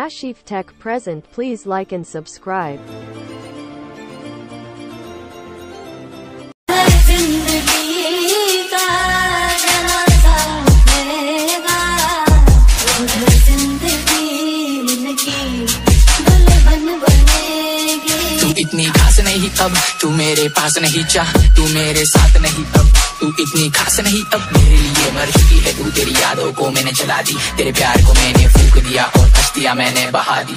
Ashif Tech present. Please like and subscribe. तू इतनी खास नहीं अब, तू मेरे पास नहीं चाह, तू मेरे साथ नहीं अब, तू इतनी खास नहीं अब, मेरे लिए मर चुकी है तू, तेरी यादों को मैंने जला दी, तेरे प्यार को मैंने फूंक दिया और कश्तियां मैंने बहा दी।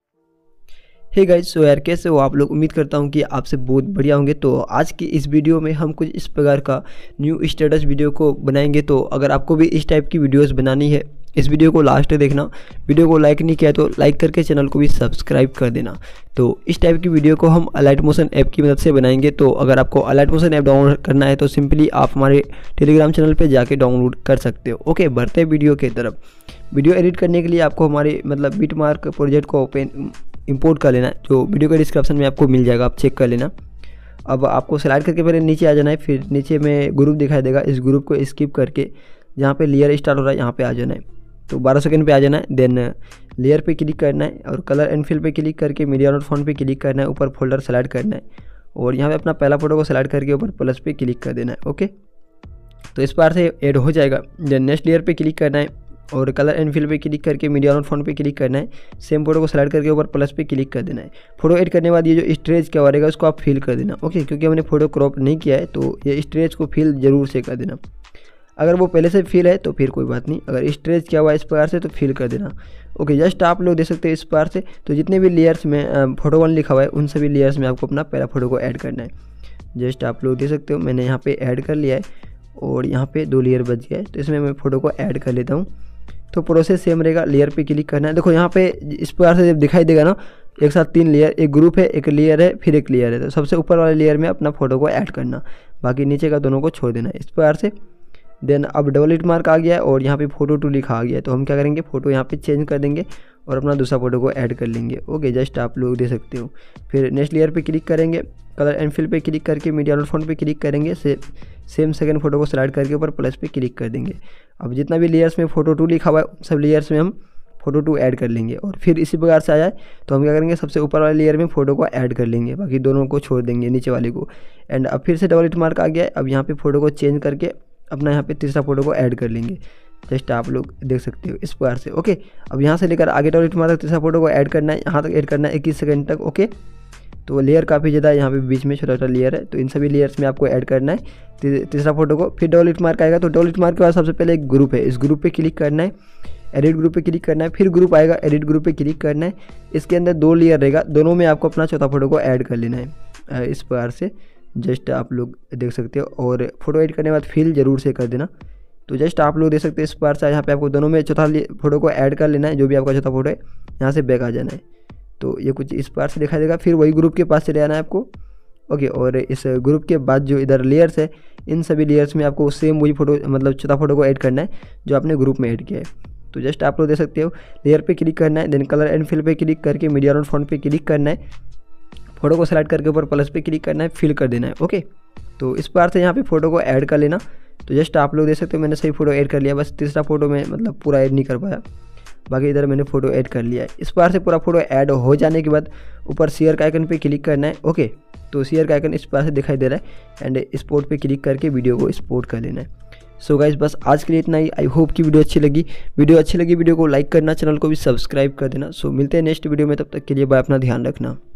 हे गाइस, सो यार कैसे हो आप लोग। उम्मीद करता हूँ कि आपसे बहुत बढ़िया होंगे। तो आज की इस वीडियो में हम कुछ इस प्रकार का न्यू स्टेटस वीडियो को बनाएंगे। तो अगर आपको भी इस टाइप की वीडियोस बनानी है, इस वीडियो को लास्ट तक देखना। वीडियो को लाइक नहीं किया तो लाइक करके चैनल को भी सब्सक्राइब कर देना। तो इस टाइप की वीडियो को हम अलाइट मोशन ऐप की मदद से बनाएंगे। तो अगर आपको अलाइट मोशन ऐप डाउनलोड करना है तो सिंपली आप हमारे टेलीग्राम चैनल पे जाके डाउनलोड कर सकते हो। ओके, बढ़ते हैं वीडियो की तरफ। वीडियो एडिट करने के लिए आपको हमारे बिटमार्क प्रोजेक्ट को ओपन इंपोर्ट कर लेना है, जो वीडियो के डिस्क्रिप्शन में आपको मिल जाएगा, आप चेक कर लेना। अब आपको स्लाइड करके पहले नीचे आ जाना है, फिर नीचे में ग्रुप दिखाई देगा, इस ग्रुप को स्किप करके जहाँ पे लेयर स्टार्ट हो रहा है यहाँ पे आ जाना है। तो 12 सेकंड पे आ जाना है। देन लेयर पे क्लिक करना है और कलर एंड फिल पे क्लिक करके मीडिया नोट फॉन्ट पे क्लिक करना है, ऊपर फोल्डर सेलेक्ट करना है और यहाँ पे अपना पहला फोटो को सेलेक्ट करके ऊपर प्लस पे क्लिक कर देना है। ओके, तो इस बार से ऐड हो जाएगा। देन नेक्स्ट लेयर पे क्लिक करना है और कलर एंड फिल पे क्लिक करके मीडिया नोट फॉन्ट पे क्लिक करना है, सेम फोटो को सेलेक्ट करके ऊपर प्लस पे क्लिक कर देना है। फोटो एड करने के बाद ये जो स्ट्रेच क्या रहेगा उसको आप फिल कर देना। ओके, क्योंकि हमने फोटो क्रॉप नहीं किया है तो ये स्ट्रेच को फिल जरूर से कर देना। अगर वो पहले से फिल है तो फिर कोई बात नहीं, अगर स्ट्रेच किया हुआ है इस प्रकार से तो फिल कर देना। ओके, जस्ट आप लोग देख सकते हैं इस प्रकार से। तो जितने भी लेयर्स में फोटो 1 लिखा हुआ है उन सभी लेयर्स में आपको अपना पहला फोटो को ऐड करना है। जस्ट आप लोग देख सकते हो मैंने यहाँ पे ऐड कर लिया है और यहाँ पे 2 लेयर बच गया है। तो इसमें मैं फ़ोटो को ऐड कर लेता हूँ। तो प्रोसेस सेम रहेगा, लेयर पे क्लिक करना है। देखो यहाँ पे इस प्रकार से जब दिखाई देगा ना, एक साथ 3 लेयर, एक ग्रुप है, एक लेयर है, फिर एक लेयर है। तो सबसे ऊपर वाले लेयर में अपना फोटो को ऐड करना, बाकी नीचे का दोनों को छोड़ देना इस प्रकार से। देन अब डबल हिट मार्क आ गया है और यहाँ पे फोटो 2 लिखा आ गया है। तो हम क्या करेंगे, फोटो यहाँ पे चेंज कर देंगे और अपना दूसरा फोटो को ऐड कर लेंगे। ओके, जस्ट आप लोग दे सकते हो। फिर नेक्स्ट लेयर पे क्लिक करेंगे, कलर एंड फिल पे क्लिक करके मीडिया नोट फॉन्ट पे क्लिक करेंगे, सेम सेकंड फोटो को सेलेक्ट करके ऊपर प्लस पे क्लिक कर देंगे। अब जितना भी लेयर्स में फोटो 2 लिखा हुआ है सब लेयर्स में हम फोटो 2 ऐड कर लेंगे। और फिर इसी प्रकार से आ जाए तो हम क्या करेंगे, सबसे ऊपर वाले लेयर में फोटो को ऐड कर लेंगे, बाकी दोनों को छोड़ देंगे नीचे वाले को। एंड अब फिर से डबल हिट मार्क आ गया है। अब यहाँ पे फोटो को चेंज करके अपना यहाँ पे तीसरा फोटो को ऐड कर लेंगे। जस्ट आप लोग देख सकते हो इस प्रकार से। ओके, अब यहाँ से लेकर आगे डबल हिट मार्क तीसरा फोटो को ऐड करना है, यहाँ तक ऐड करना है 21 सेकंड तक। ओके, तो लेयर काफ़ी ज़्यादा है, यहाँ पे बीच में छोटा छोटा लेयर है, तो इन सभी लेयर्स में आपको ऐड करना है तीसरा फोटो को। फिर डबल हिट मार्क आएगा, तो डबल हिट मार्क के बाद सबसे पहले एक ग्रुप है, इस ग्रुप पे क्लिक करना है, एडिट ग्रुप पे क्लिक करना है, फिर ग्रुप आएगा, एडिट ग्रुप पे क्लिक करना है। इसके अंदर 2 लेयर रहेगा, दोनों में आपको अपना चौथा फोटो को ऐड कर लेना है इस प्रकार से। जस्ट आप लोग देख सकते हो और फोटो एड करने के बाद फिल जरूर से कर देना। तो जस्ट आप लोग देख सकते हैं इस प्रकार से यहाँ पे आपको दोनों में चौथा फोटो को ऐड कर लेना है, जो भी आपका चौथा फोटो है यहाँ से बैक आ जाना है। तो ये कुछ इस प्रकार से दिखाई देगा। फिर वही ग्रुप के पास चले जाना है आपको। ओके, और इस ग्रुप के बाद जो इधर लेयर्स है इन सभी लेयर्स में आपको सेम वही फोटो चौथा फोटो को ऐड करना है जो आपने ग्रुप में ऐड किया है। तो जस्ट आप लोग देख सकते हो लेयर पे क्लिक करना है, देन कलर एंड फिल पे क्लिक करके मीडिया नोट फॉन्ट पे क्लिक करना है, फोटो को सेलेक्ट करके ऊपर प्लस पे क्लिक करना है, फिल कर देना है। ओके, तो इस प्रकार से यहाँ पे फोटो को ऐड कर लेना। तो जस्ट आप लोग देख सकते हो मैंने सही फोटो ऐड कर लिया, बस तीसरा फोटो में पूरा ऐड नहीं कर पाया, बाकी इधर मैंने फोटो ऐड कर लिया है। इस प्रकार से पूरा फोटो ऐड हो जाने के बाद ऊपर शेयर का आइकन पे क्लिक करना है। ओके, तो शेयर का आइकन इस प्रकार से दिखाई दे रहा है एंड स्पोर्ट पे क्लिक करके वीडियो को एक्सपोर्ट कर लेना है। सो गाइस, बस आज के लिए इतना ही। आई होप कि वीडियो अच्छी लगी। वीडियो को लाइक करना, चैनल को भी सब्सक्राइब कर देना। सो मिलते हैं नेक्स्ट वीडियो में, तब तक के लिए बाय, अपना ध्यान रखना।